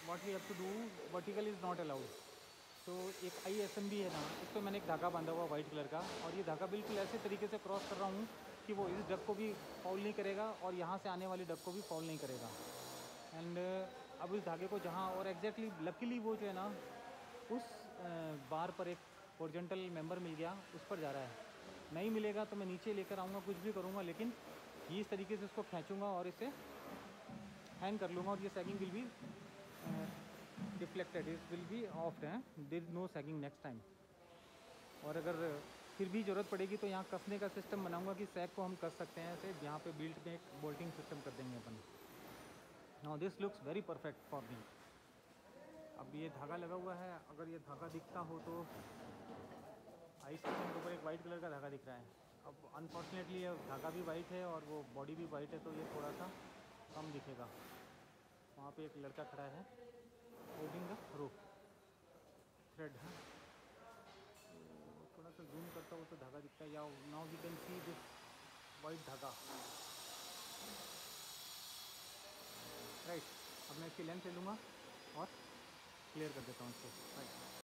What we have to do, vertical is not allowed. तो एक ISMB है ना, इस पर मैंने एक धागा बांधा हुआ वाइट कलर का, और ये धागा बिल्कुल ऐसे तरीके से क्रॉस कर रहा हूँ कि वो इस डक को भी फाउल नहीं करेगा और यहाँ से आने वाली डक को भी फाउल नहीं करेगा। एंड अब इस धागे को जहाँ, और एग्जैक्टली लकीली वो जो है ना उस बार पर एक हॉरिजॉन्टल मेंबर मिल गया, उस पर जा रहा है। नहीं मिलेगा तो मैं नीचे लेकर आऊँगा, कुछ भी करूँगा, लेकिन ये इस तरीके से इसको खींचूँगा और इसे हैंग कर लूँगा, और ये sagging will be deflected, it will be off है, there is no sagging next time. और अगर फिर भी ज़रूरत पड़ेगी तो यहाँ कसने का सिस्टम बनाऊँगा कि सैग को हम कस सकते हैं ऐसे, यहाँ पे बिल्ट में एक बोल्टिंग सिस्टम कर देंगे अपन। Now this looks very perfect for me. अब ये धागा लगा हुआ है, अगर ये धागा दिखता हो तो आइस के ऊपर एक वाइट कलर का धागा दिख रहा है। अब अनफॉर्चुनेटली ये धागा भी वाइट है और वो बॉडी भी वाइट है, तो ये थोड़ा सा कम दिखेगा। वहाँ पे एक लड़का खड़ा है होल्डिंग द रोप थ्रेड है। तो थोड़ा सा जूम करता हो तो धागा दिखता है, या now we can see this white धागा, राइट। अब मैं इसकी लेंथ ले लूँगा और क्लियर कर देता हूँ इसको, राइट।